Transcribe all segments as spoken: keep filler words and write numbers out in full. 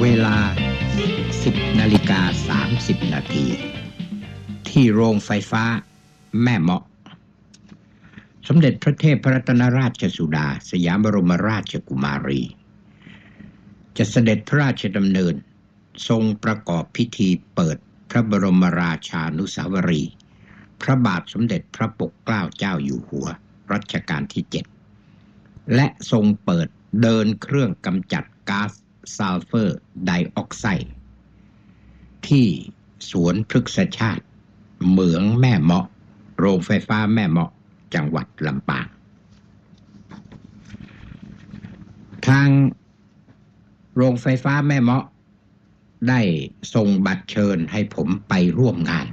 เวลา สิบนาฬิกาสามสิบนาทีที่โรงไฟฟ้าแม่เมาะสมเด็จพระเทพรัตนราชสุดาสยามบรมราชกุมารีจะเสด็จพระราชดำเนินทรงประกอบพิธีเปิดพระบรมราชานุสาวรีย์พระบาทสมเด็จพระปกเกล้าเจ้าอยู่หัวรัชกาลที่เจ็ดและทรงเปิดเดินเครื่องกำจัดก๊าซซัลเฟอร์ไดออกไซด์ที่สวนพฤกษชาติเหมืองแม่เมาะโรงไฟฟ้าแม่เมาะจังหวัดลำปางทางโรงไฟฟ้าแม่เมาะได้ส่งบัตรเชิญให้ผมไปร่วมงาน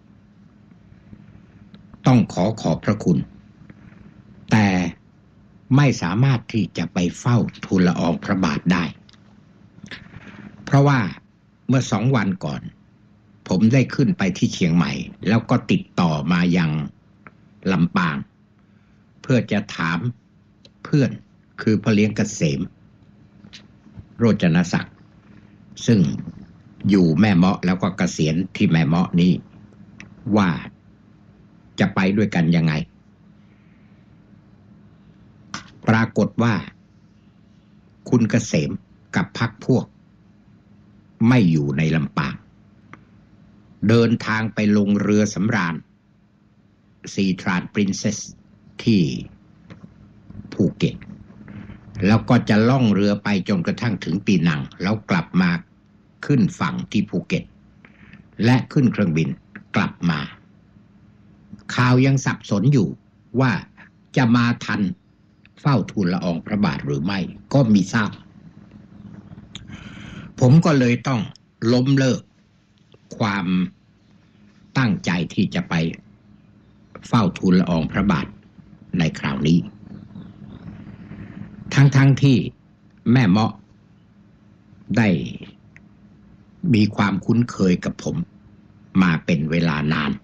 ต้องขอขอบพระคุณแต่ไม่สามารถที่จะไปเฝ้าทูลละอองพระบาทได้เพราะว่าเมื่อสองวันก่อนผมได้ขึ้นไปที่เชียงใหม่แล้วก็ติดต่อมายังลำปางเพื่อจะถามเพื่อนคือพ่อเลี้ยงเกษมโรจนศักดิ์ซึ่งอยู่แม่เมาะแล้วก็เกษียณที่แม่เมาะนี้ว่าจะไปด้วยกันยังไงปรากฏว่าคุณเกษมกับพรรคพวกไม่อยู่ในลำปางเดินทางไปลงเรือสำราญซีทรานปรินเซสที่ภูเก็ตแล้วก็จะล่องเรือไปจนกระทั่งถึงปีนังแล้วกลับมาขึ้นฝั่งที่ภูเก็ตและขึ้นเครื่องบินกลับมาข่าวยังสับสนอยู่ว่าจะมาทันเฝ้าทูลละอองพระบาทหรือไม่ก็มิทราบผมก็เลยต้องล้มเลิกความตั้งใจที่จะไปเฝ้าทูลละอองพระบาทในคราวนี้ทั้งๆ ท, ที่แม่เมาะได้มีความคุ้นเคยกับผมมาเป็นเวลานาน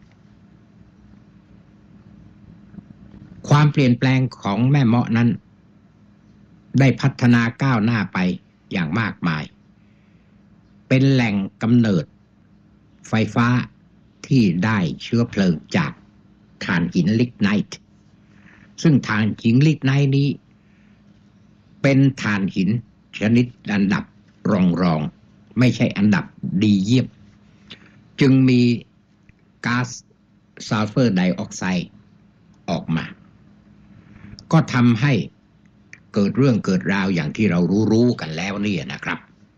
ความเปลี่ยนแปลงของแม่เมาะนั้นได้พัฒนาก้าวหน้าไปอย่างมากมายเป็นแหล่งกำเนิดไฟฟ้าที่ได้เชื้อเพลิงจากถ่านหินลิกไนท์ซึ่งถ่านหินลิกไนท์นี้เป็นถ่านหินชนิดอันดับรองๆไม่ใช่อันดับดีเยี่ยมจึงมีก๊าซซัลเฟอร์ไดออกไซด์ออกมาก็ทำให้เกิดเรื่องเกิดราวอย่างที่เรารู้ๆกันแล้วนี่นะครับ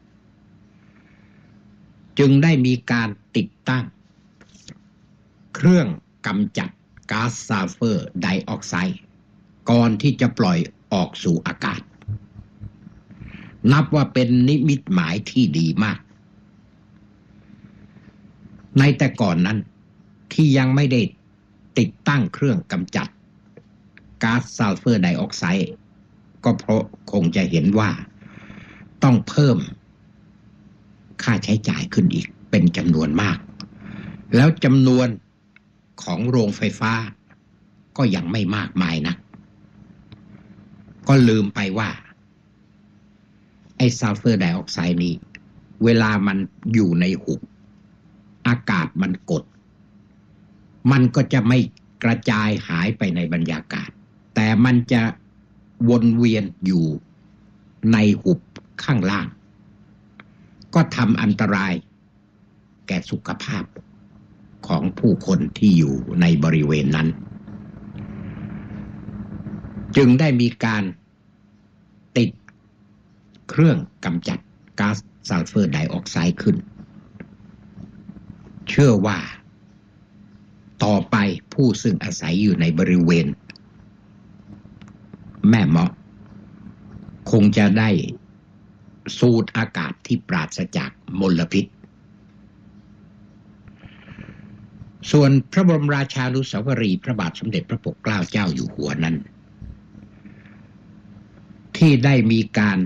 จึงได้มีการติดตั้งเครื่องกำจัดก๊าซซัลเฟอร์ไดออกไซด์ก่อนที่จะปล่อยออกสู่อากาศนับว่าเป็นนิมิตหมายที่ดีมากในแต่ก่อนนั้นที่ยังไม่ได้ติดตั้งเครื่องกำจัดก๊าซซัลเฟอร์ไดออกไซด์ก็เพราะคงจะเห็นว่าต้องเพิ่มค่าใช้จ่ายขึ้นอีกเป็นจำนวนมากแล้วจำนวนของโรงไฟฟ้าก็ยังไม่มากมายนักก็ลืมไปว่าไอ้ซัลเฟอร์ไดออกไซด์นี้เวลามันอยู่ในหุบอากาศมันกดมันก็จะไม่กระจายหายไปในบรรยากาศแต่มันจะวนเวียนอยู่ในหุบข้างล่างก็ทำอันตรายแก่สุขภาพของผู้คนที่อยู่ในบริเวณนั้นจึงได้มีการติดเครื่องกำจัดก๊าซซัลเฟอร์ไดออกไซด์ขึ้นเชื่อว่าต่อไปผู้ซึ่งอาศัยอยู่ในบริเวณแม่เมาะคงจะได้สูดอากาศที่ปราศจากมลพิษส่วนพระบรมราชานุสาวรีย์พระบาทสมเด็จพระปกเกล้าเจ้าอยู่หัวนั้นที่ได้มีการ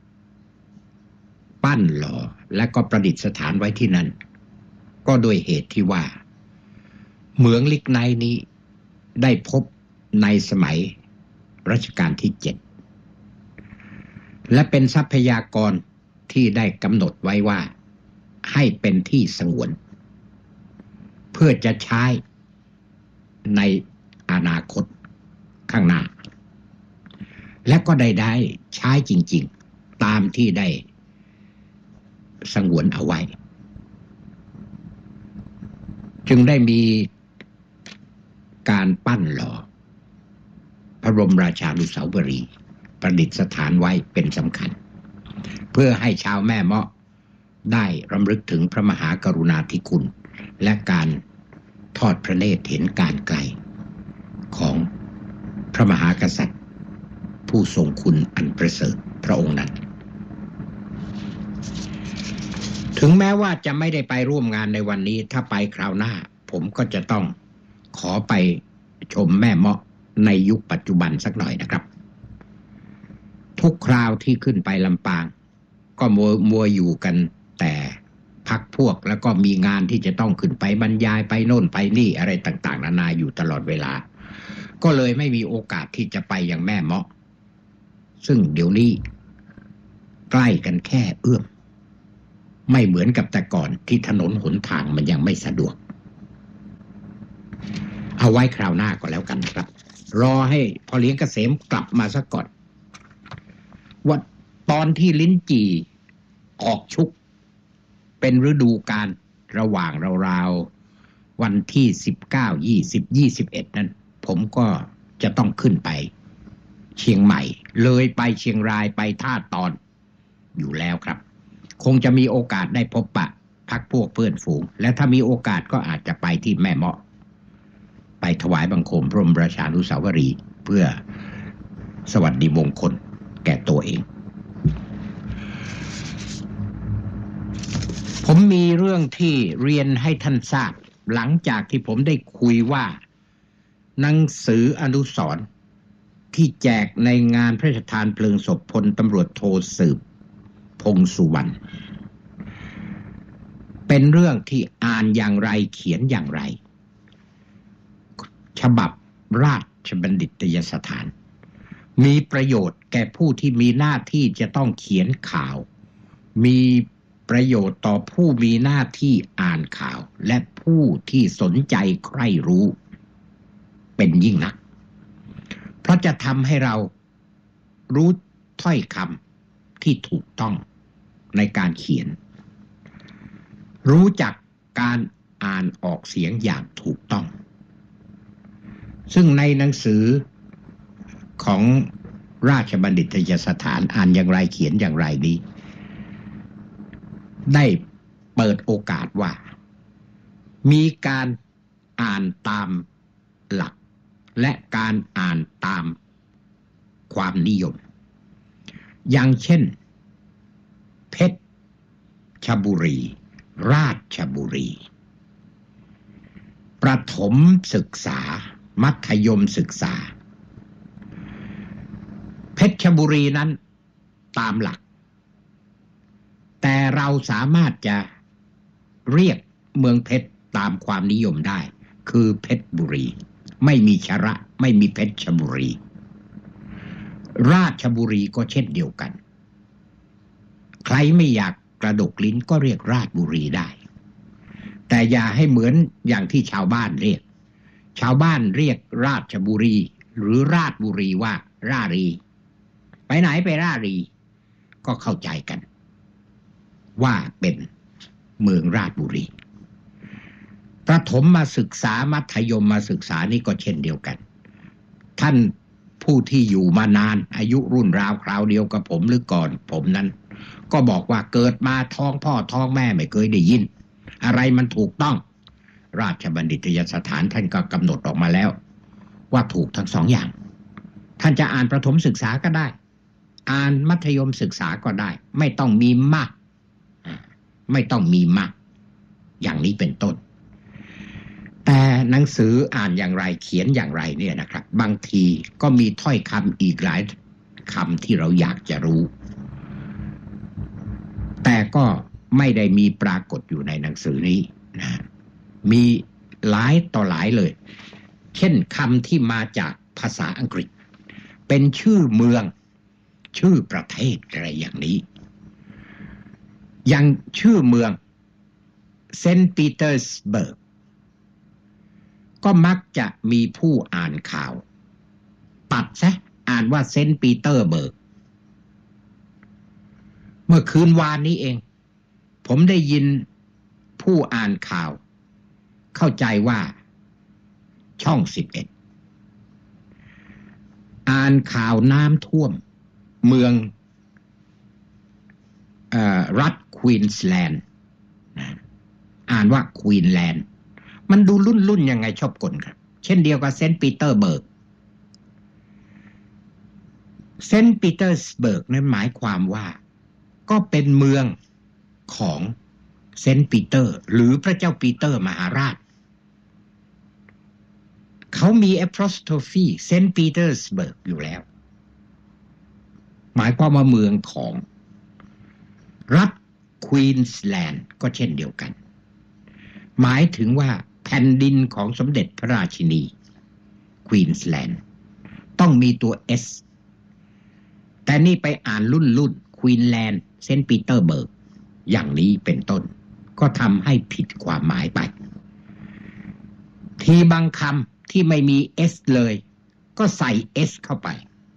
ปั้นหล่อและก็ประดิษฐานไว้ที่นั่นก็โดยเหตุที่ว่าเหมืองลิกไนท์นี้ได้พบในสมัยรัชกาลที่เจ็ดและเป็นทรัพยากรที่ได้กำหนดไว้ว่าให้เป็นที่สงวนเพื่อจะใช้ในอนาคตข้างหน้าและก็ได้ได้ใช้จริงๆตามที่ได้สงวนเอาไว้จึงได้มีการปั้นหล่อพระบรมราชานุสาวรีย์ประดิษฐานไว้เป็นสำคัญเพื่อให้ชาวแม่เมาะได้รำลึกถึงพระมหากรุณาธิคุณและการทอดพระเนตรเห็นการไกลของพระมหากษัตริย์ผู้ทรงคุณอันประเสริฐพระองค์นั้นถึงแม้ว่าจะไม่ได้ไปร่วมงานในวันนี้ถ้าไปคราวหน้าผมก็จะต้องขอไปชมแม่เมาะในยุคปัจจุบันสักหน่อยนะครับทุกคราวที่ขึ้นไปลำปางก็มัวมัวอยู่กันแต่พักพวกแล้วก็มีงานที่จะต้องขึ้นไปบรรยายไปโน่นไปนี่อะไรต่างๆนานาอยู่ตลอดเวลาก็เลยไม่มีโอกาสที่จะไปอย่างแม่เมาะซึ่งเดี๋ยวนี้ใกล้กันแค่เอื้อมไม่เหมือนกับแต่ก่อนที่ถนนหนทางมันยังไม่สะดวกเอาไว้คราวหน้าก็แล้วกันนะครับรอให้พ่อเลี้ยงเกษมกลับมาซะก่อนว่าตอนที่ลิ้นจี่ออกชุกเป็นฤดูกาลระหว่างราวๆวันที่สิบเก้า ยี่สิบ ยี่สิบเอ็ดนั้นผมก็จะต้องขึ้นไปเชียงใหม่เลยไปเชียงรายไปท่าตอนอยู่แล้วครับคงจะมีโอกาสได้พบปะพักพวกเพื่อนฝูงและถ้ามีโอกาสก็อาจจะไปที่แม่เมาะไปถวายบังคมพระบรมราชานุสาวรีย์เพื่อสวัสดีมงคลแก่ตัวเองผมมีเรื่องที่เรียนให้ท่านทราบหลังจากที่ผมได้คุยว่าหนังสืออนุสรณ์ที่แจกในงานพระราชทานเพลิงศพพลตำรวจโทสืบพงษ์สุวรรณเป็นเรื่องที่อ่านอย่างไรเขียนอย่างไรฉบับราชบัณฑิตยสถานมีประโยชน์แก่ผู้ที่มีหน้าที่จะต้องเขียนข่าวมีประโยชน์ต่อผู้มีหน้าที่อ่านข่าวและผู้ที่สนใจใคร่รู้เป็นยิ่งนักเพราะจะทำให้เรารู้ถ้อยคำที่ถูกต้องในการเขียนรู้จักการอ่านออกเสียงอย่างถูกต้องซึ่งในหนังสือของราชบัณฑิตยสถานอ่านอย่างไรเขียนอย่างไรนี้ได้เปิดโอกาสว่ามีการอ่านตามหลักและการอ่านตามความนิยมอย่างเช่นเพชรบุรีราชบุรีประถมศึกษามัธยมศึกษาเพชรบุรีนั้นตามหลักแต่เราสามารถจะเรียกเมืองเพชรตามความนิยมได้คือเพชรบุรีไม่มีชระไม่มีเพชรบุรีราชบุรีก็เช่นเดียวกันใครไม่อยากกระดกลิ้นก็เรียกราชบุรีได้แต่อย่าให้เหมือนอย่างที่ชาวบ้านเรียกชาวบ้านเรียกราชบุรีหรือราชบุรีว่ารารีไปไหนไปรารีก็เข้าใจกันว่าเป็นเมืองราชบุรีประถมมาศึกษามัธยมมาศึกษานี่ก็เช่นเดียวกันท่านผู้ที่อยู่มานานอายุรุ่นราวคราวเดียวกับผมหรือก่อนผมนั้นก็บอกว่าเกิดมาท้องพ่อท้องแม่ไม่เคยได้ยินอะไรมันถูกต้องราชบัณฑิตยสถานท่านก็กำหนดออกมาแล้วว่าถูกทั้งสองอย่างท่านจะอ่านประถมศึกษาก็ได้อ่านมัธยมศึกษาก็ได้ไม่ต้องมีมากไม่ต้องมีมากอย่างนี้เป็นต้นแต่หนังสืออ่านอย่างไรเขียนอย่างไรเนี่ยนะครับบางทีก็มีถ้อยคำอีกหลายคำที่เราอยากจะรู้แต่ก็ไม่ได้มีปรากฏอยู่ในหนังสือนี้นะมีหลายต่อหลายเลยเช่นคำที่มาจากภาษาอังกฤษเป็นชื่อเมืองชื่อประเทศอะไรอย่างนี้อย่างชื่อเมืองเซนต์ปีเตอร์สเบิร์กก็มักจะมีผู้อ่านข่าวตัดซะอ่านว่าเซนต์ปีเตอร์เบิร์กเมื่อคืนวานนี้เองผมได้ยินผู้อ่านข่าวเข้าใจว่าช่องสิบเอ็ดอ่านข่าวน้ำท่วมเมืองเอ่อรัฐควีนสแลนด์อ่านว่าควีนแลนด์มันดูรุ่นรุ่นยังไงชอบกลครับเช่นเดียวกับเซนต์ปีเตอร์เบิร์กเซนต์ปีเตอร์สเบิร์กนั้นหมายความว่าก็เป็นเมืองของเซนต์ปีเตอร์หรือพระเจ้าปีเตอร์มหาราชเขามี apostrophe เซนต์ปีเตอร์สเบิร์กอยู่แล้วหมายความว่าเมืองของรัฐควีนสแลนด์ก็เช่นเดียวกันหมายถึงว่าแผ่นดินของสมเด็จพระราชินีควีนสแลนด์ต้องมีตัว S แต่นี่ไปอ่านรุ่นรุ่นควีนแลนด์เซนต์ปีเตอร์เบิร์กอย่างนี้เป็นต้นก็ทำให้ผิดความหมายไปทีบางคำที่ไม่มี S เลยก็ใส่ S เข้าไป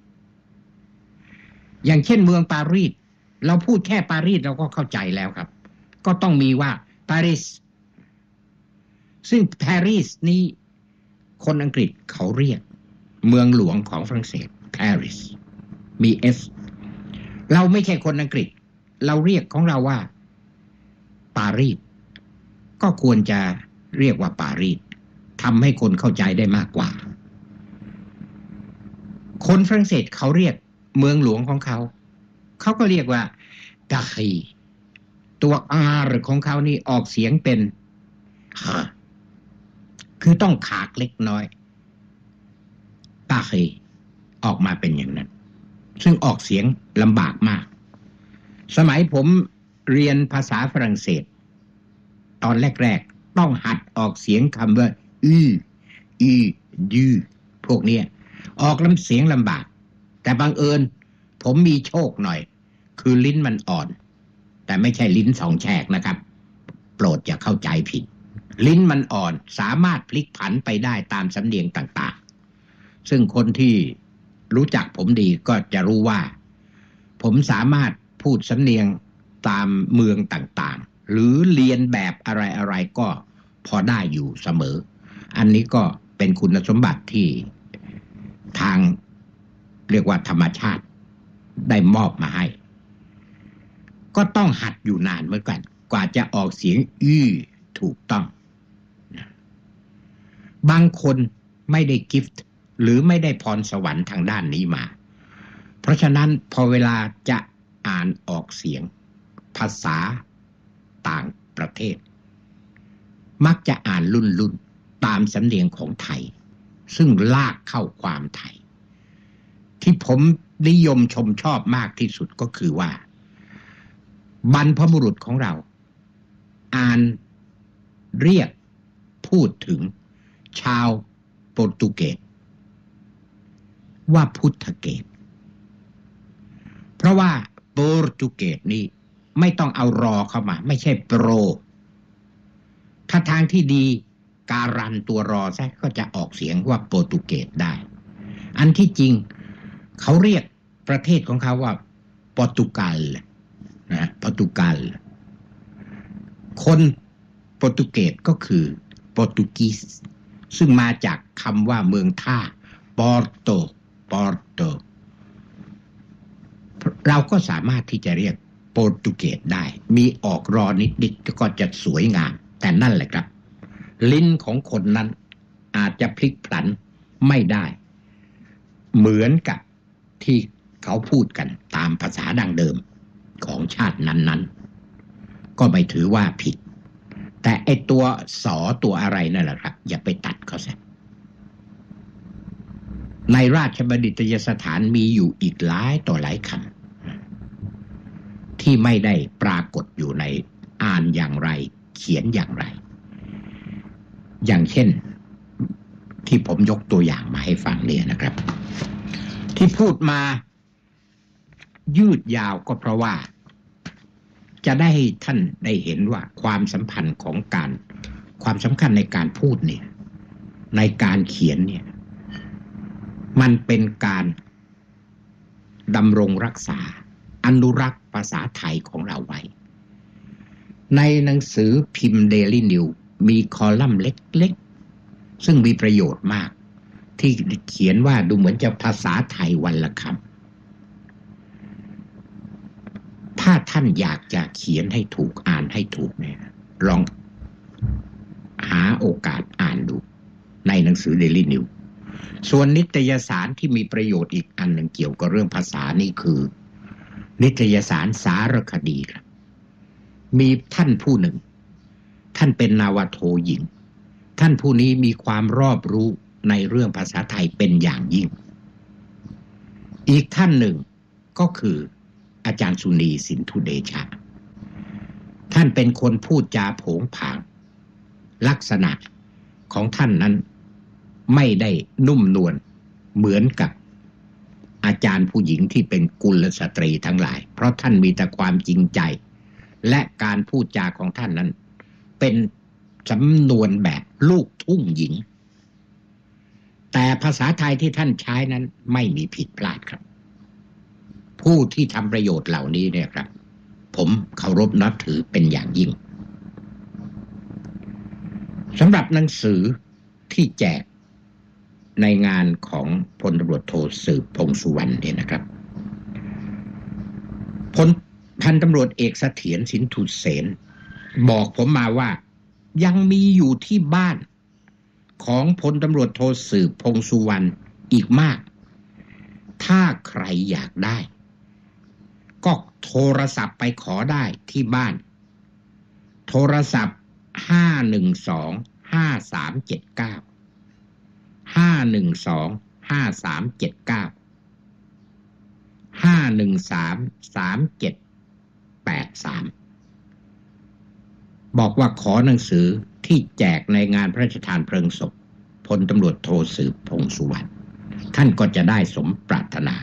อย่างเช่นเมืองปารีสเราพูดแค่ปารีสเราก็เข้าใจแล้วครับก็ต้องมีว่าปารีสซึ่งปารีสนี้คนอังกฤษเขาเรียกเมืองหลวงของฝรั่งเศสปารีสมี S เราไม่ใช่คนอังกฤษเราเรียกของเราว่าปารีสก็ควรจะเรียกว่าปารีสทำให้คนเข้าใจได้มากกว่าคนฝรั่งเศสเขาเรียกเมืองหลวงของเขาเขาก็เรียกว่าดาคีตัว R ของเขานี่ออกเสียงเป็นฮะคือต้องขากเล็กน้อยดาคีออกมาเป็นอย่างนั้นซึ่งออกเสียงลำบากมากสมัยผมเรียนภาษาฝรั่งเศสตอนแรกๆต้องหัดออกเสียงคำว่าอืออีดูพวกนี้ออกลำเสียงลำบากแต่บังเอิญผมมีโชคหน่อยคือลิ้นมันอ่อนแต่ไม่ใช่ลิ้นสองแฉกนะครับโปรดอย่าเข้าใจผิดลิ้นมันอ่อนสามารถพลิกผันไปได้ตามสำเนียงต่างๆซึ่งคนที่รู้จักผมดีก็จะรู้ว่าผมสามารถพูดสำเนียงตามเมืองต่างๆหรือเรียนแบบอะไรๆก็พอได้อยู่เสมออันนี้ก็เป็นคุณสมบัติที่ทางเรียกว่าธรรมชาติได้มอบมาให้ก็ต้องหัดอยู่นานเหมือนกันกว่าจะออกเสียงอื้อถูกต้องบางคนไม่ได้กิฟต์หรือไม่ได้พรสวรรค์ทางด้านนี้มาเพราะฉะนั้นพอเวลาจะอ่านออกเสียงภาษาต่างประเทศมักจะอ่านรุ่นรุ่นตามสำเนียงของไทยซึ่งลากเข้าความไทยที่ผมนิยมชมชอบมากที่สุดก็คือว่าบรรพบุรุษของเราอ่านเรียกพูดถึงชาวโปรตุเกสว่าพุทธเกสเพราะว่าโปรตุเกสนี่ไม่ต้องเอารอเข้ามาไม่ใช่โปรถ้าทางที่ดีการันตัวรอซะก็จะออกเสียงว่าโปรตุเกสได้อันที่จริงเขาเรียกประเทศของเขาว่าโปรตุเกสนะโปรตุเกสคนโปรตุเกสก็คือโปรตุกีสซึ่งมาจากคำว่าเมืองท่าปอร์โตปอร์โตเราก็สามารถที่จะเรียกโปรตุเกสได้มีออกรอนิดๆก็จะสวยงามแต่นั่นแหละครับลิ้นของคนนั้นอาจจะพลิกผลันไม่ได้เหมือนกับที่เขาพูดกันตามภาษาดั้งเดิมของชาตินั้นๆก็ไม่ถือว่าผิดแต่ไอตัวสอตัวอะไรนั่นแหละครับอย่าไปตัดเขาซะในราชบัณฑิตยสถานมีอยู่อีกหลายต่อหลายคำที่ไม่ได้ปรากฏอยู่ในอ่านอย่างไรเขียนอย่างไรอย่างเช่นที่ผมยกตัวอย่างมาให้ฟังเนี่ยนะครับที่พูดมายืดยาวก็เพราะว่าจะได้ให้ท่านได้เห็นว่าความสัมพันธ์ของการความสำคัญในการพูดเนี่ยในการเขียนเนี่ยมันเป็นการดำรงรักษาอนุรักษ์ภาษาไทยของเราไว้ในหนังสือพิมพ์ Daily News มีคอลัมน์เล็กๆซึ่งมีประโยชน์มากที่เขียนว่าดูเหมือนจะภาษาไทยวันละคำถ้าท่านอยากจะเขียนให้ถูกอ่านให้ถูกเนี่ยลองหาโอกาสอ่านดูในหนังสือ Daily News ส่วนนิตยสารที่มีประโยชน์อีกอันหนึ่งเกี่ยวกับเรื่องภาษานี่คือนิตยสารสารคดีครับมีท่านผู้หนึ่งท่านเป็นนาวาโทหญิงท่านผู้นี้มีความรอบรู้ในเรื่องภาษาไทยเป็นอย่างยิ่งอีกท่านหนึ่งก็คืออาจารย์สุนีสินธุเดชะท่านเป็นคนพูดจาโผงผางลักษณะของท่านนั้นไม่ได้นุ่มนวลเหมือนกับอาจารย์ผู้หญิงที่เป็นกุลสตรีทั้งหลายเพราะท่านมีแต่ความจริงใจและการพูดจาของท่านนั้นเป็นสำนวนแบบลูกทุ่งหญิงแต่ภาษาไทยที่ท่านใช้นั้นไม่มีผิดพลาดครับผู้ที่ทำประโยชน์เหล่านี้เนี่ยครับผมเคารพนับถือเป็นอย่างยิ่งสำหรับหนังสือที่แจกในงานของพลตำรวจโทสืบพงษ์สุวรรณเนี่ยนะครับพลพันตำรวจเอกเสถียรสินธุเสนบอกผมมาว่ายังมีอยู่ที่บ้านของพลตำรวจโทสืบพงษ์สุวรรณอีกมากถ้าใครอยากได้ก็โทรศัพท์ไปขอได้ที่บ้านโทรศัพท์ห้าหนึ่งสอง ห้าสามเจ็ดเก้า ห้าหนึ่งสอง ห้าสามเจ็ดเก้า ห้าหนึ่งสาม สามเจ็ดแปดสามบอกว่าขอหนังสือที่แจกในงานพระราชทานเพลิงศพพลตำรวจโทสืบพงษ์สุวรรณท่านก็จะได้สมปรารถนา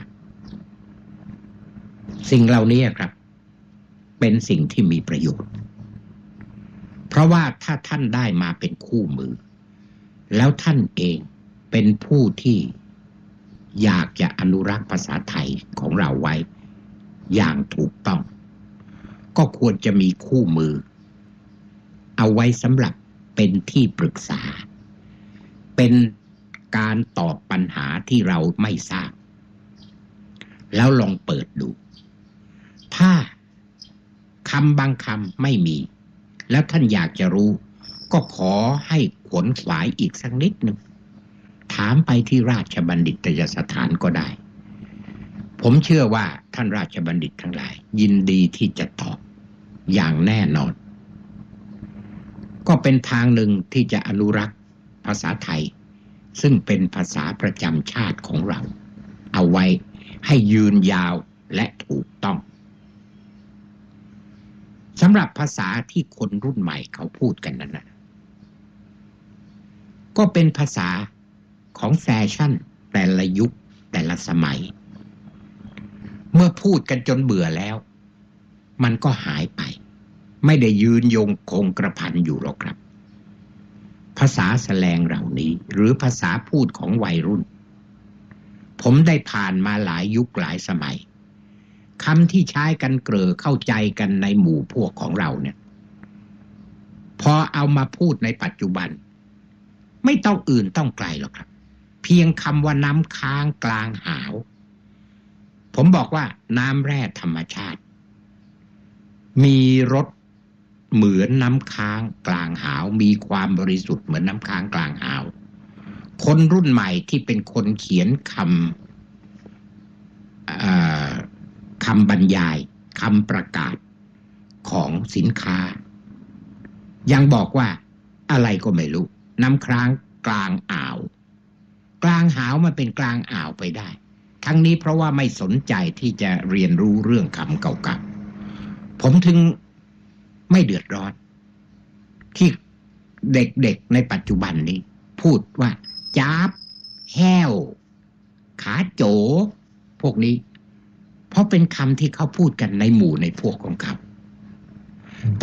สิ่งเหล่านี้ครับเป็นสิ่งที่มีประโยชน์เพราะว่าถ้าท่านได้มาเป็นคู่มือแล้วท่านเองเป็นผู้ที่อยากจะอนุรักษ์ภาษาไทยของเราไว้อย่างถูกต้องก็ควรจะมีคู่มือเอาไว้สำหรับเป็นที่ปรึกษาเป็นการตอบปัญหาที่เราไม่ทราบแล้วลองเปิดดูถ้าคำบางคำไม่มีแล้วท่านอยากจะรู้ก็ขอให้ขวนขวายอีกสักนิดหนึ่งถามไปที่ราชบัณฑิตยสถานก็ได้ผมเชื่อว่าท่านราชบัณฑิตทั้งหลายยินดีที่จะตอบอย่างแน่นอนก็เป็นทางหนึ่งที่จะอนุรักษ์ภาษาไทยซึ่งเป็นภาษาประจำชาติของเราเอาไว้ให้ยืนยาวและถูกต้องสำหรับภาษาที่คนรุ่นใหม่เขาพูดกันนั้นนะก็เป็นภาษาของแฟชั่นแต่ละยุคแต่ละสมัยเมื่อพูดกันจนเบื่อแล้วมันก็หายไปไม่ได้ยืนยงคงกระพันอยู่หรอกครับภาษาแสลงเหล่านี้หรือภาษาพูดของวัยรุ่นผมได้ผ่านมาหลายยุคหลายสมัยคำที่ใช้กันเกลอเข้าใจกันในหมู่พวกของเราเนี่ยพอเอามาพูดในปัจจุบันไม่ต้องอื่นต้องไกลหรอกครับเพียงคำว่าน้ำค้างกลางหาวผมบอกว่าน้ำแร่ธรรมชาติมีรสเหมือนน้ำค้างกลางหาวมีความบริสุทธิ์เหมือนน้ำค้างกลางหาวคนรุ่นใหม่ที่เป็นคนเขียนคำคำบรรยายคำประกาศของสินค้ายังบอกว่าอะไรก็ไม่รู้น้ำค้างกลางอ่าวกลางหาวมันเป็นกลางอ่าวไปได้ทั้งนี้เพราะว่าไม่สนใจที่จะเรียนรู้เรื่องคำเก่าๆผมถึงไม่เดือดร้อนที่เด็กๆในปัจจุบันนี้พูดว่าจ๊าบแห้วขาโจพวกนี้เพราะเป็นคำที่เขาพูดกันในหมู่ในพวกของเขา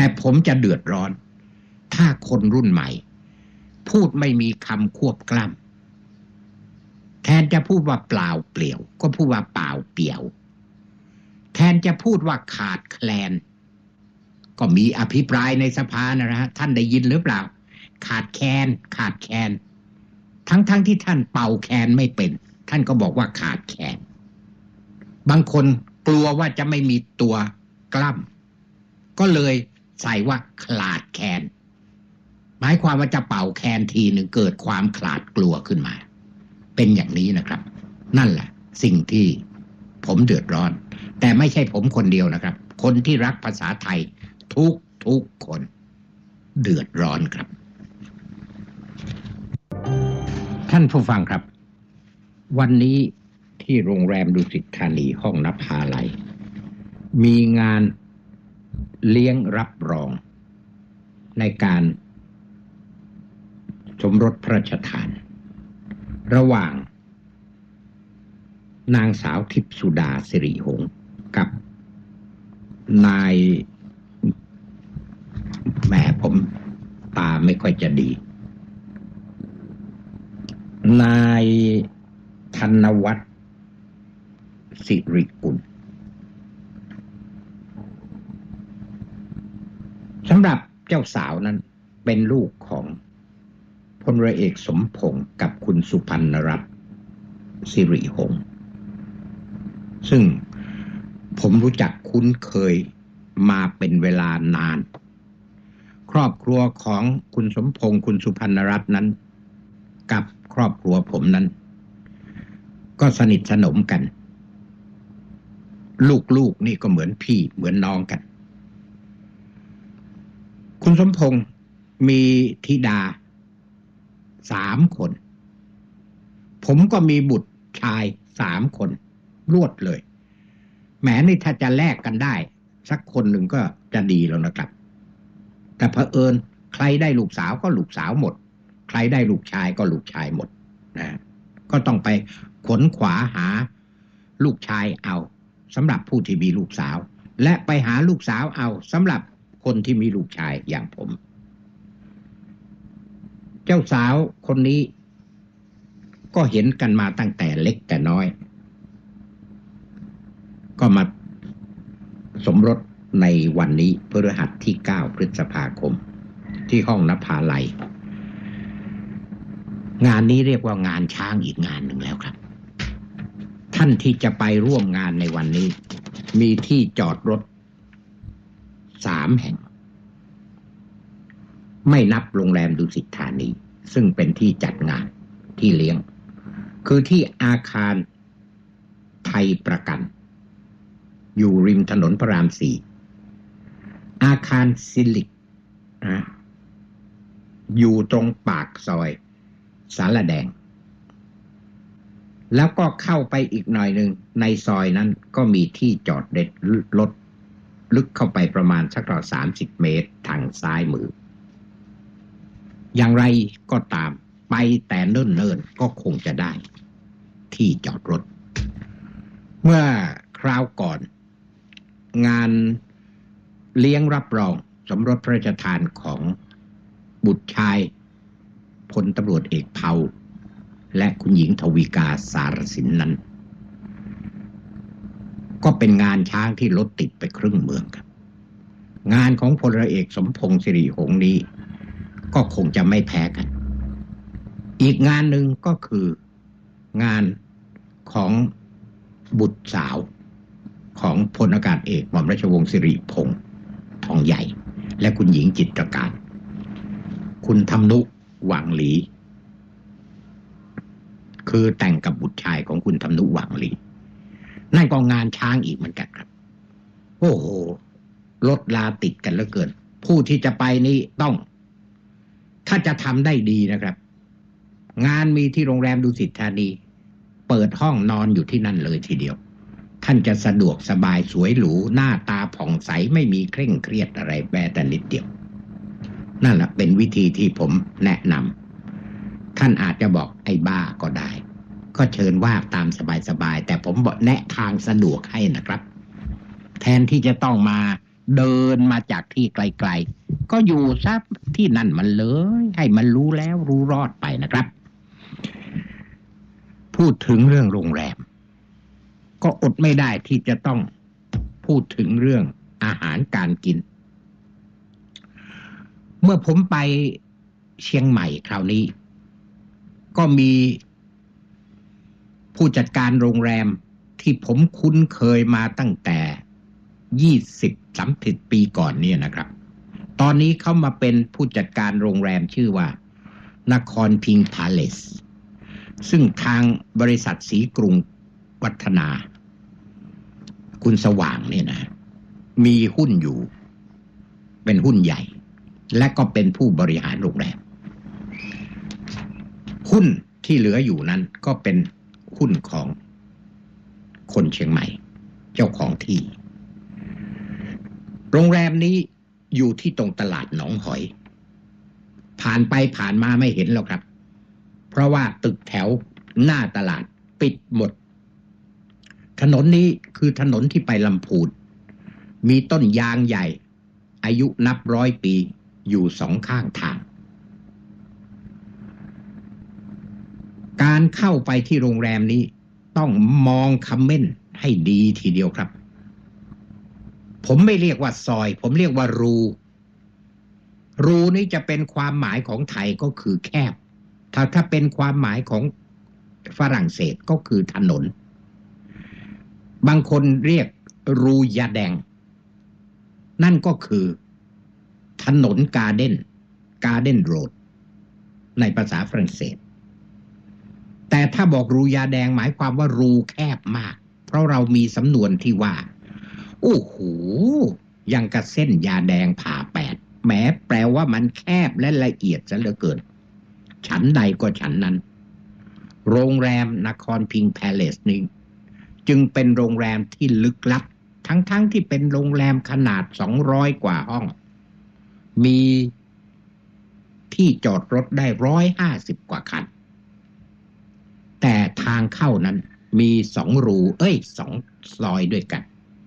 ผมจะเดือดร้อนถ้าคนรุ่นใหม่พูดไม่มีคำควบกล้ำแทนจะพูดว่าเปล่าเปลี่ยวก็พูดว่าเปล่าเปลี่ยวแทนจะพูดว่าขาดแคลนก็มีอภิปรายในสภานะฮะท่านได้ยินหรือเปล่าขาดแคลนขาดแคลนทั้งๆ ท, ที่ท่านเป่าแคนไม่เป็นท่านก็บอกว่าขาดแคลนบางคนกลัวว่าจะไม่มีตัวกล้ำก็เลยใส่ว่าขาดแคลนหมายความว่าจะเป่าแคนทีหนึ่งเกิดความขลาดกลัวขึ้นมาเป็นอย่างนี้นะครับนั่นแหละสิ่งที่ผมเดือดร้อนแต่ไม่ใช่ผมคนเดียวนะครับคนที่รักภาษาไทยทุกทุกคนเดือดร้อนครับท่านผู้ฟังครับวันนี้ที่โรงแรมดุสิตธานีห้องนภาลัยมีงานเลี้ยงรับรองในการสมรสพระราชทานระหว่างนางสาวทิพย์สุดาสิริหงส์กับนายแหมผมตาไม่ค่อยจะดีนายธนวัฒน์สิริกุลสำหรับเจ้าสาวนั้นเป็นลูกของพลเรือเอกสมพงษ์กับคุณสุพรรณรัตน์สิริหงส์ซึ่งผมรู้จักคุ้นเคยมาเป็นเวลานานครอบครัวของคุณสมพงษ์คุณสุพรรณรัตน์นั้นกับครอบครัวผมนั้นก็สนิทสนมกันลูกๆนี่ก็เหมือนพี่เหมือนน้องกันคุณสมพงษ์มีธิดาสามคนผมก็มีบุตรชายสามคนรวดเลยแหมนี่ถ้าจะแลกกันได้สักคนหนึ่งก็จะดีแล้วนะครับแต่เผอิญใครได้ลูกสาวก็ลูกสาวหมดใครได้ลูกชายก็ลูกชายหมดนะก็ต้องไปขนขวาหาลูกชายเอาสำหรับผู้ที่มีลูกสาวและไปหาลูกสาวเอาสำหรับคนที่มีลูกชายอย่างผมเจ้าสาวคนนี้ก็เห็นกันมาตั้งแต่เล็กแต่น้อยก็มาสมรสในวันนี้พฤหัสที่เก้าพฤษภาคมที่ห้องนภาลัยงานนี้เรียกว่างานช้างอีกงานหนึ่งแล้วครับท่านที่จะไปร่วมงานในวันนี้มีที่จอดรถสามแห่งไม่นับโรงแรมดุสิตธานีซึ่งเป็นที่จัดงานที่เลี้ยงคือที่อาคารไทยประกันอยู่ริมถนนพระรามสี่อาคารซิลิกนะอยู่ตรงปากซอยสารแดงแล้วก็เข้าไปอีกหน่อยหนึ่งในซอยนั้นก็มีที่จอดเด็ดรถลึกเข้าไปประมาณสักราวสามสิบเมตรทางซ้ายมืออย่างไรก็ตามไปแต่เนิ่นๆก็คงจะได้ที่จอดรถเมื่อคราวก่อนงานเลี้ยงรับรองสมรสพระราชทานของบุตรชายพลตำรวจเอกเผาและคุณหญิงทวีกาสารสินนั้นก็เป็นงานช้างที่รถติดไปครึ่งเมืองครับงานของพลเรือเอกสมพงษ์สิริหงส์นี้ก็คงจะไม่แพ้กันอีกงานหนึ่งก็คืองานของบุตรสาวของพลอากาศเอกหม่อมราชวงศ์สิริพงษ์ทองใหญ่และคุณหญิงจิตรการคุณธรรมนุหวังหลีคือแต่งกับบุตรชายของคุณธรรมนุหวังหลีนั่นก็งานช้างอีกเหมือนกันครับโอ้โหรถลาติดกันเหลือเกินผู้ที่จะไปนี่ต้องถ้าจะทำได้ดีนะครับงานมีที่โรงแรมดุสิตธานีเปิดห้องนอนอยู่ที่นั่นเลยทีเดียวท่านจะสะดวกสบายสวยหรูหน้าตาผ่องใสไม่มีเคร่งเครียดอะไรแม้แต่นิดเดียวนั่นแหละเป็นวิธีที่ผมแนะนำท่านอาจจะบอกไอ้บ้าก็ได้ก็เชิญว่าตามสบายๆแต่ผมบอกแนะทางสะดวกให้นะครับแทนที่จะต้องมาเดินมาจากที่ไกลๆก็อยู่ซะที่นั่นมันเลยให้มันรู้แล้วรู้รอดไปนะครับพูดถึงเรื่องโรงแรมก็อดไม่ได้ที่จะต้องพูดถึงเรื่องอาหารการกินเมื่อผมไปเชียงใหม่คราวนี้ก็มีผู้จัดการโรงแรมที่ผมคุ้นเคยมาตั้งแต่ยี่สิบ สามสิบปีก่อนเนี่ยนะครับตอนนี้เขามาเป็นผู้จัดการโรงแรมชื่อว่านครพิงค์พาเลสซึ่งทางบริษัทสีกรุงวัฒนาคุณสว่างเนี่ยนะมีหุ้นอยู่เป็นหุ้นใหญ่และก็เป็นผู้บริหารโรงแรมหุ้นที่เหลืออยู่นั้นก็เป็นหุ้นของคนเชียงใหม่เจ้าของที่โรงแรมนี้อยู่ที่ตรงตลาดหนองหอยผ่านไปผ่านมาไม่เห็นหรอกครับเพราะว่าตึกแถวหน้าตลาดปิดหมดถนนนี้คือถนนที่ไปลำพูนมีต้นยางใหญ่อายุนับร้อยปีอยู่สองข้างทางการเข้าไปที่โรงแรมนี้ต้องมองคำเม่นให้ดีทีเดียวครับผมไม่เรียกว่าซอยผมเรียกว่ารูรูนี้จะเป็นความหมายของไทยก็คือแคบถ้าถ้าเป็นความหมายของฝรั่งเศสก็คือถนนบางคนเรียกรูยาแดงนั่นก็คือถนนการ์เด้นการ์เด้นโรดในภาษาฝรั่งเศสแต่ถ้าบอกรูยาแดงหมายความว่ารูแคบมากเพราะเรามีสำนวนที่ว่าโอ้โหยังกับเส้นยาแดงผ่าแปดแหมแปลว่ามันแคบและละเอียดซะเหลือเกินฉันใดก็ฉันนั้นโรงแรมนครพิงค์แพเลสนี้จึงเป็นโรงแรมที่ลึกลับทั้งๆ ท, ที่เป็นโรงแรมขนาดสองร้อยกว่าห้องมีที่จอดรถได้หนึ่งร้อยห้าสิบกว่าคันแต่ทางเข้านั้นมีสองรูเอ้ยสองซอยด้วยกัน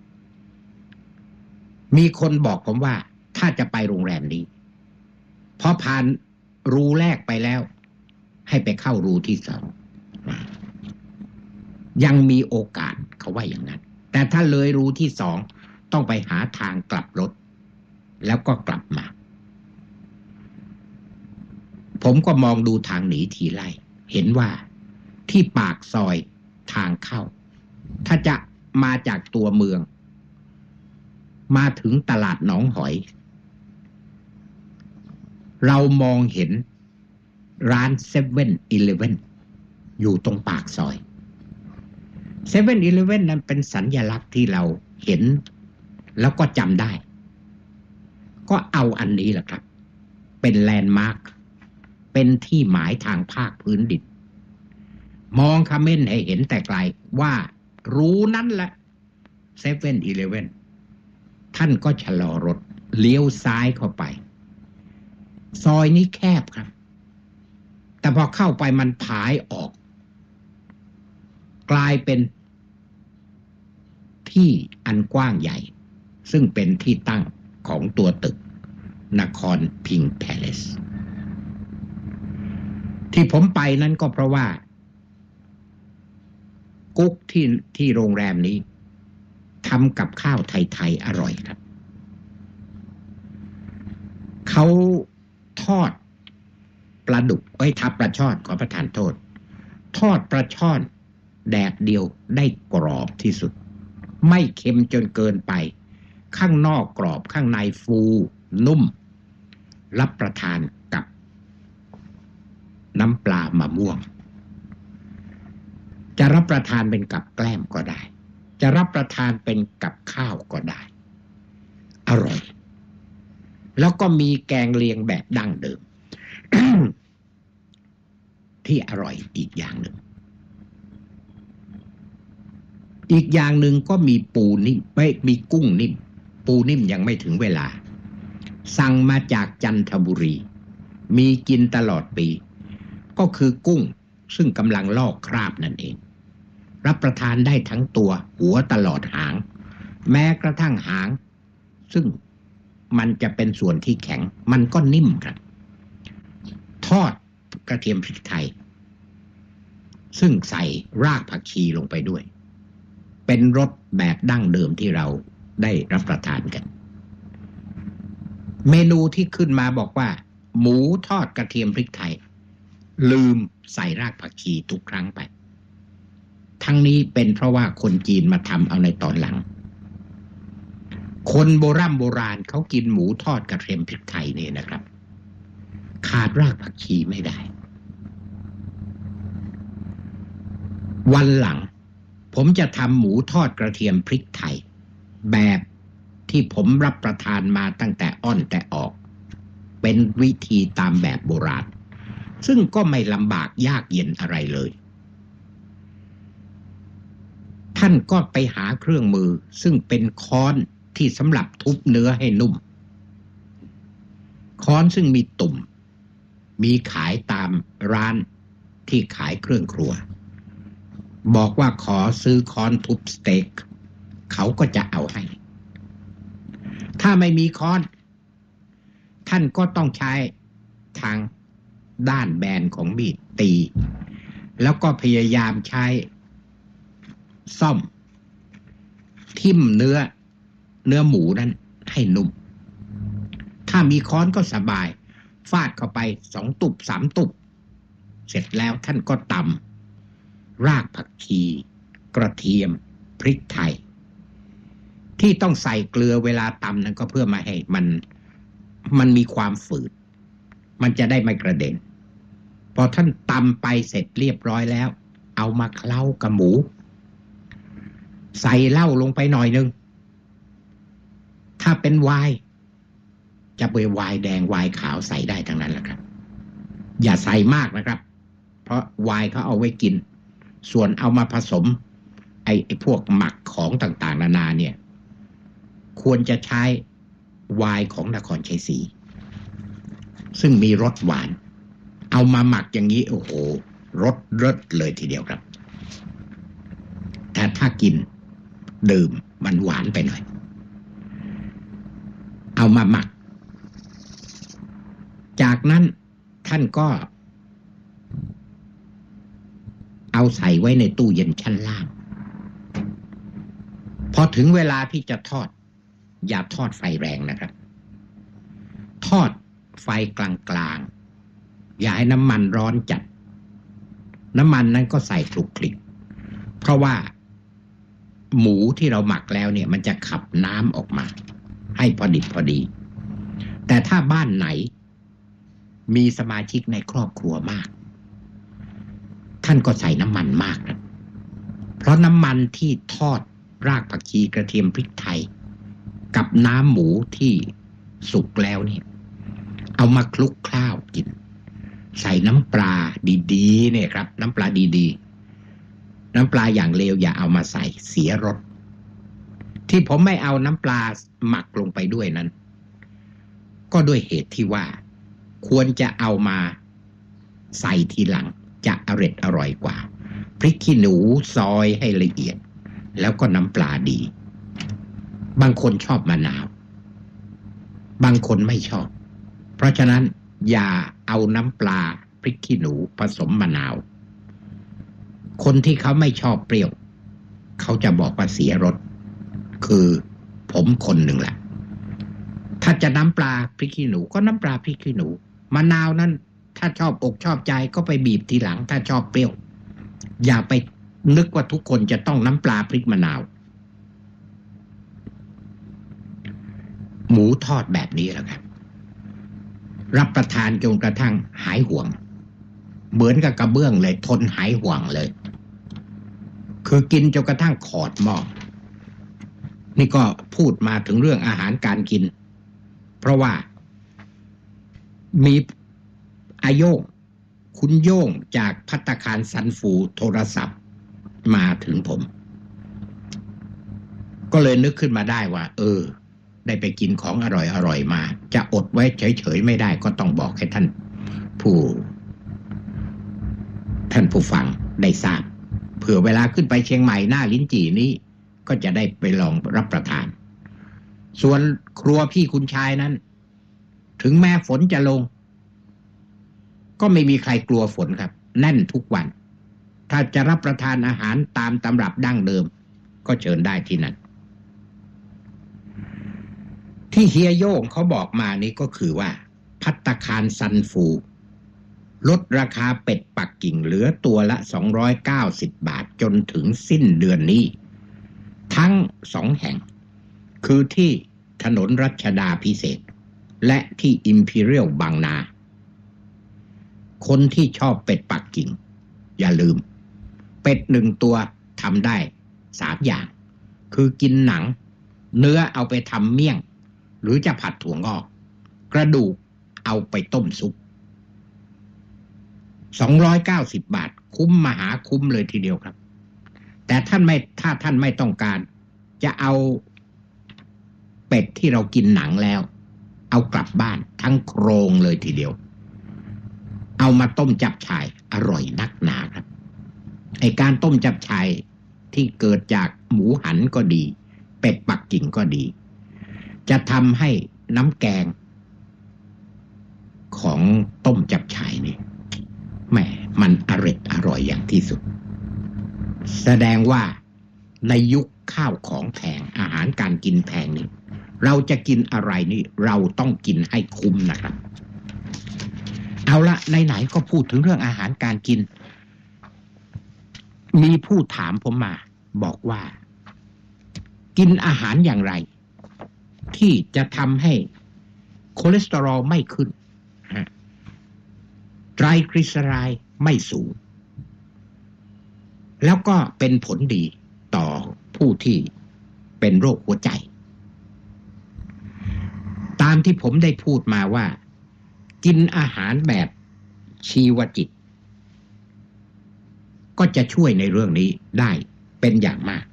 มีคนบอกผมว่าถ้าจะไปโรงแรมนี้พอผ่านรูแรกไปแล้วให้ไปเข้ารูที่สองยังมีโอกาสเขาว่าอย่างนั้นแต่ถ้าเลยรูที่สองต้องไปหาทางกลับรถแล้วก็กลับมาผมก็มองดูทางหนีทีไล่เห็นว่าที่ปากซอยทางเข้าถ้าจะมาจากตัวเมืองมาถึงตลาดหนองหอยเรามองเห็นร้านเซเว่นอีเลฟเว่นอยู่ตรงปากซอยเซเว่นอีเลฟเว่นนั้นเป็นสัญลักษณ์ที่เราเห็นแล้วก็จำได้ก็เอาอันนี้แหละครับเป็นแลนด์มาร์คเป็นที่หมายทางภาคพื้นดินมองคำเม่นให้เห็นแต่ไกลว่ารู้นั้นแหละเซเว่นอีเลฟเว่นท่านก็ชะลอรถเลี้ยวซ้ายเข้าไปซอยนี้แคบครับแต่พอเข้าไปมันผายออกกลายเป็นที่อันกว้างใหญ่ซึ่งเป็นที่ตั้งของตัวตึกนครพิงค์แพเลสที่ผมไปนั้นก็เพราะว่ากุ๊กที่ที่โรงแรมนี้ทำกับข้าวไทยๆอร่อยครับเขาทอดปลาดุกไว้ทับปลาช่อนขอประทานโทษทอดปลาช่อนแดดเดียวได้กรอบที่สุดไม่เค็มจนเกินไปข้างนอกกรอบข้างในฟูนุ่มรับประทานกับน้ำปลามะม่วงจะรับประทานเป็นกับแกล้มก็ได้จะรับประทานเป็นกับข้าวก็ได้อร่อยแล้วก็มีแกงเลียงแบบดั้งเดิม ที่อร่อยอีกอย่างหนึ่งอีกอย่างหนึ่งก็มีปูนิ่มไม่มีกุ้งนิ่มปูนิ่มยังไม่ถึงเวลาสั่งมาจากจันทบุรีมีกินตลอดปีก็คือกุ้งซึ่งกำลังลอกคราบนั่นเองรับประทานได้ทั้งตัวหัวตลอดหางแม้กระทั่งหางซึ่งมันจะเป็นส่วนที่แข็งมันก็นิ่มครับทอดกระเทียมพริกไทยซึ่งใส่รากผักชีลงไปด้วยเป็นรสแบบดั้งเดิมที่เราได้รับประทานกันเมนูที่ขึ้นมาบอกว่าหมูทอดกระเทียมพริกไทยลืมใส่รากผักชีทุกครั้งไปทั้งนี้เป็นเพราะว่าคนจีนมาทำเอาในตอนหลังคนโบราณโบราณเขากินหมูทอดกระเทียมพริกไทยนี่นะครับขาดรากผักชีไม่ได้วันหลังผมจะทำหมูทอดกระเทียมพริกไทยแบบที่ผมรับประทานมาตั้งแต่อ้อนแต่ออกเป็นวิธีตามแบบโบราณซึ่งก็ไม่ลำบากยากเย็นอะไรเลยท่านก็ไปหาเครื่องมือซึ่งเป็นค้อนที่สำหรับทุบเนื้อให้นุ่มค้อนซึ่งมีตุ่มมีขายตามร้านที่ขายเครื่องครัวบอกว่าขอซื้อค้อนทุบสเต็กเขาก็จะเอาให้ถ้าไม่มีค้อนท่านก็ต้องใช้ทางด้านแบนของมีดตีแล้วก็พยายามใช้ซ่อมทิ่มเนื้อเนื้อหมูนั้นให้นุ่มถ้ามีค้อนก็สบายฟาดเข้าไปสองตุบสามตุบเสร็จแล้วท่านก็ตำรากผักชีกระเทียมพริกไทยที่ต้องใส่เกลือเวลาตำนั้นก็เพื่อมาให้มันมันมีความฝืดมันจะได้ไม่กระเด็นพอท่านตำไปเสร็จเรียบร้อยแล้วเอามาเคล้ากับหมูใส่เหล้าลงไปหน่อยนึงถ้าเป็นไวน์จะเป็นไวน์แดงไวน์ขาวใส่ได้ทั้งนั้นแหละครับอย่าใส่มากนะครับเพราะไวน์เขาเอาไว้กินส่วนเอามาผสมไอ้ไอ้พวกหมักของต่างๆนานาเนี่ยควรจะใช้ไวน์ของนครชัยศรีซึ่งมีรสหวานเอามาหมักอย่างนี้โอ้โหรสเลิศเลยทีเดียวครับแต่ถ้ากินดื่มมันหวานไปหน่อยเอามาหมักจากนั้นท่านก็เอาใส่ไว้ในตู้เย็นชั้นล่างพอถึงเวลาที่จะทอดอย่าทอดไฟแรงนะครับทอดไฟกลางๆอย่าให้น้ำมันร้อนจัดน้ำมันนั้นก็ใส่คลุกคลิกเพราะว่าหมูที่เราหมักแล้วเนี่ยมันจะขับน้ำออกมาให้พอดิบพอดีแต่ถ้าบ้านไหนมีสมาชิกในครอบครัวมากท่านก็ใส่น้ำมันมากนะเพราะน้ำมันที่ทอดรากผักชีกระเทียมพริกไทยกับน้ำหมูที่สุกแล้วเนี่ยเอามาคลุกเคล้ากินใส่น้ำปลาดีๆเนี่ยครับน้ำปลาดีๆน้ำปลาอย่างเลวอย่าเอามาใส่เสียรสที่ผมไม่เอาน้ำปลาหมักลงไปด้วยนั้นก็ด้วยเหตุที่ว่าควรจะเอามาใส่ทีหลังจะอร่อยอร่อยกว่าพริกขี้หนูซอยให้ละเอียดแล้วก็น้ำปลาดีบางคนชอบมะนาวบางคนไม่ชอบเพราะฉะนั้นอย่าเอาน้ำปลาพริกขี้หนูผสมมะนาวคนที่เขาไม่ชอบเปรี้ยวเขาจะบอกว่าเสียรสคือผมคนหนึ่งแหละถ้าจะน้ำปลาพริกขี้หนูก็น้ำปลาพริกขี้หนูมะนาวนั้นถ้าชอบอกชอบใจก็ไปบีบทีหลังถ้าชอบเปรี้ยวอย่าไปนึกว่าทุกคนจะต้องน้ำปลาพริกมะนาวหมูทอดแบบนี้แหละครับรับประทานจนกระทั่งหายห่วงเหมือนกับกระเบื้องเลยทนหายห่วงเลยคือกินจนกระทั่งขอดหม้อนี่ก็พูดมาถึงเรื่องอาหารการกินเพราะว่ามีอาโยงคุณโย่งจากภัตตาคารซันฟูโทรศัพท์มาถึงผมก็เลยนึกขึ้นมาได้ว่าเออได้ไปกินของอร่อยอร่อยมาจะอดไว้เฉยๆไม่ได้ก็ต้องบอกให้ท่านผู้ท่านผู้ฟังได้ทราบเผื่อเวลาขึ้นไปเชียงใหม่หน้าลิ้นจี่นี้ก็จะได้ไปลองรับประทานส่วนครัวพี่คุณชายนั้นถึงแม้ฝนจะลงก็ไม่มีใครกลัวฝนครับแน่นทุกวันถ้าจะรับประทานอาหารตามตำรับดั้งเดิมก็เชิญได้ที่นั่นที่เฮียโย่งเขาบอกมานี่ก็คือว่าภัตตาคารซันฟูลดราคาเป็ดปักกิ่งเหลือตัวละสองร้อยเก้าสิบบาทจนถึงสิ้นเดือนนี้ทั้งสองแห่งคือที่ถนนรัชดาภิเษกและที่อิมพีเรียลบางนาคนที่ชอบเป็ดปักกิ่งอย่าลืมเป็ดหนึ่งตัวทำได้สามอย่างคือกินหนังเนื้อเอาไปทำเมี่ยงหรือจะผัดถั่วงอกกระดูกเอาไปต้มซุปสองร้อยเก้าสิบบาทคุ้มมหาคุ้มเลยทีเดียวครับแต่ท่านไม่ถ้าท่านไม่ต้องการจะเอาเป็ดที่เรากินหนังแล้วเอากลับบ้านทั้งโครงเลยทีเดียวเอามาต้มจับฉ่ายอร่อยนักหนาครับไอการต้มจับฉ่ายที่เกิดจากหมูหันก็ดีเป็ดปักกิ่งก็ดีจะทำให้น้ำแกงของต้มจับฉ่ายนี่แหมมันอร่อยอร่อยอย่างที่สุดแสดงว่าในยุคข้าวของแพงอาหารการกินแพงนี่เราจะกินอะไรนี่เราต้องกินให้คุ้มนะครับเอาละไหนๆก็พูดถึงเรื่องอาหารการกินมีผู้ถามผมมาบอกว่ากินอาหารอย่างไรที่จะทำให้คอเลสเตอรอลไม่ขึ้นไตรกลีเซอไรด์ไม่สูงแล้วก็เป็นผลดีต่อผู้ที่เป็นโรคหัวใจตามที่ผมได้พูดมาว่ากินอาหารแบบชีวจิตก็จะช่วยในเรื่องนี้ได้เป็นอย่างมาก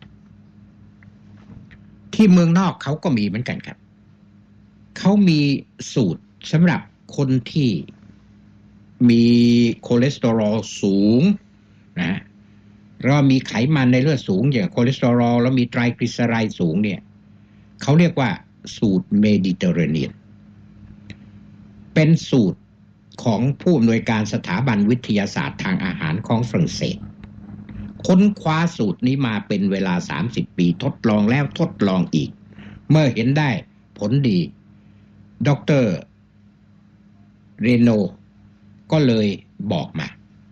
ที่เมืองนอกเขาก็มีเหมือนกันครับเขามีสูตรสำหรับคนที่มีคอเลสเตอรอลสูงนะแล้วมีไขมันในเลือดสูงอย่างคอเลสเตอรอลแล้วมีไตรกลีเซอไรด์สูงเนี่ยเขาเรียกว่าสูตรเมดิเตอร์เรเนียนเป็นสูตรของผู้อำนวยการสถาบันวิทยาศาสตร์ทางอาหารของฝรั่งเศสค้นคว้าสูตรนี้มาเป็นเวลาสามสิบปีทดลองแล้วทดลองอีกเมื่อเห็นได้ผลดีดร.เรโนก็เลยบอกมา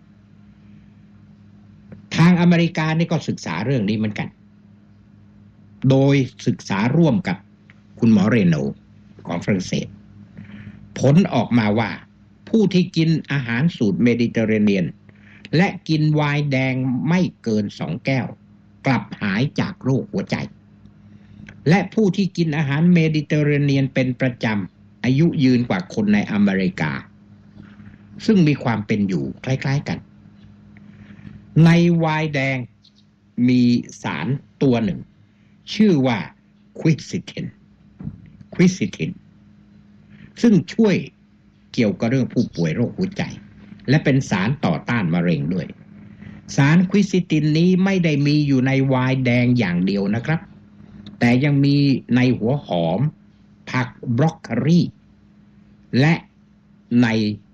ทางอเมริกานี่ก็ศึกษาเรื่องนี้เหมือนกันโดยศึกษาร่วมกับคุณหมอเรโนของฝรั่งเศสผลออกมาว่าผู้ที่กินอาหารสูตรเมดิเตอร์เรเนียนและกินไวน์แดงไม่เกินสองแก้วกลับหายจากโรคหัวใจและผู้ที่กินอาหารเมดิเตอร์เรเนียนเป็นประจำอายุยืนกว่าคนในอเมริกาซึ่งมีความเป็นอยู่คล้ายๆกันในไวน์แดงมีสารตัวหนึ่งชื่อว่าควิซิทินควิซิทินซึ่งช่วยเกี่ยวกับเรื่องผู้ป่วยโรคหัวใจและเป็นสารต่อต้านมะเร็งด้วยสารควิซิตินนี้ไม่ได้มีอยู่ในไวน์แดงอย่างเดียวนะครับแต่ยังมีในหัวหอมผักบรอกโคลีและใน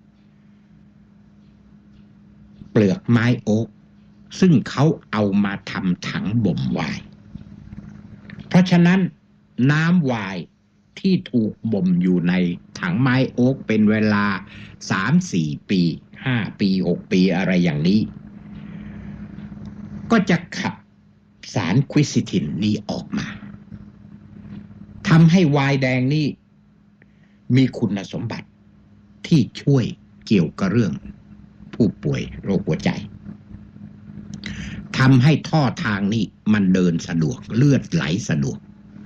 เปลือกไม้โอ๊กซึ่งเขาเอามาทำถังบ่มไวน์เพราะฉะนั้นน้ำไวน์ที่ถูกบ่มอยู่ในถังไม้โอ๊กเป็นเวลา สามถึงสี่ ปีห้าปีหกปีอะไรอย่างนี้ก็จะขับสารควิซิทินนี้ออกมาทำให้ไวน์แดงนี้มีคุณสมบัติที่ช่วยเกี่ยวกับเรื่องผู้ป่วยโรคหัวใจทำให้ท่อทางนี้มันเดินสะดวกเลือดไหลสะดวก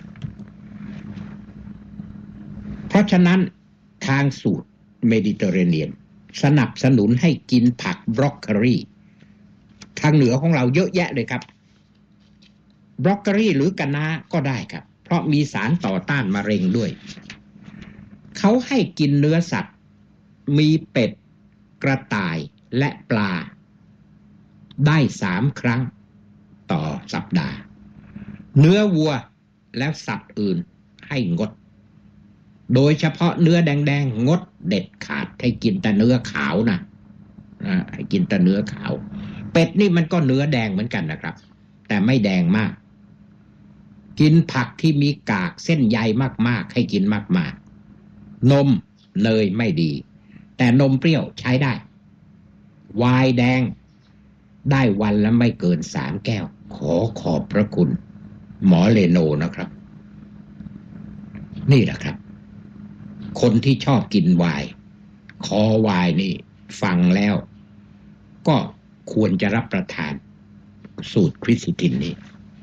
เพราะฉะนั้นทางสูตรเมดิเตอร์เรเนียนสนับสนุนให้กินผักบรอกโคลีทางเหนือของเราเยอะแยะเลยครับบรอกโคลีหรือกะน้าก็ได้ครับเพราะมีสารต่อต้านมะเร็งด้วยเขาให้กินเนื้อสัตว์มีเป็ดกระต่ายและปลาได้สามครั้งต่อสัปดาห์เนื้อวัวและสัตว์อื่นให้งดโดยเฉพาะเนื้อแดงๆงดเด็ดขาดให้กินแต่เนื้อขาวนะนะให้กินแต่เนื้อขาวเป็ดนี่มันก็เนื้อแดงเหมือนกันนะครับแต่ไม่แดงมากกินผักที่มีกากเส้นใยมากๆให้กินมากๆนมเนยไม่ดีแต่นมเปรี้ยวใช้ได้ไวน์แดงได้วันละไม่เกินสามแก้วขอขอบพระคุณหมอเลโนนะครับนี่แหละครับคนที่ชอบกินไวน์คอไวน์นี่ฟังแล้วก็ควรจะรับประทานสูตรคริสซิตินนี้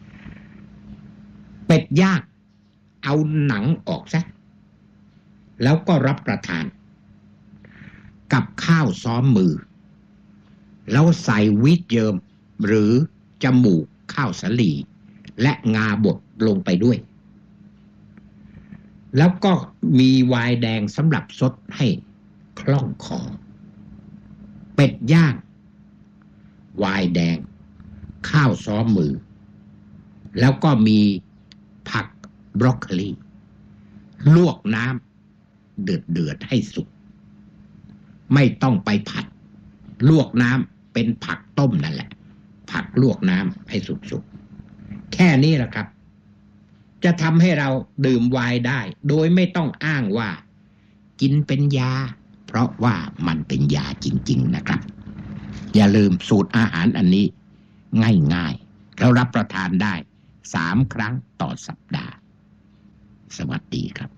เป็ดย่างเอาหนังออกซะแล้วก็รับประทานกับข้าวซ้อมมือแล้วใส่วีทเยิมหรือจมูกข้าวสาลีและงาบดลงไปด้วยแล้วก็มีไวน์แดงสำหรับซดให้คล่องคอเป็ดย่างไวน์แดงข้าวซ้อมมือแล้วก็มีผักบรอกโคลีลวกน้ำเดือดเดือดให้สุกไม่ต้องไปผัดลวกน้ำเป็นผักต้มนั่นแหละผักลวกน้ำให้สุกๆแค่นี้แหละครับจะทำให้เราดื่มไวน์ได้โดยไม่ต้องอ้างว่ากินเป็นยาเพราะว่ามันเป็นยาจริงๆนะครับอย่าลืมสูตรอาหารอันนี้ง่ายๆแล้วรับประทานได้สามครั้งต่อสัปดาห์สวัสดีครับ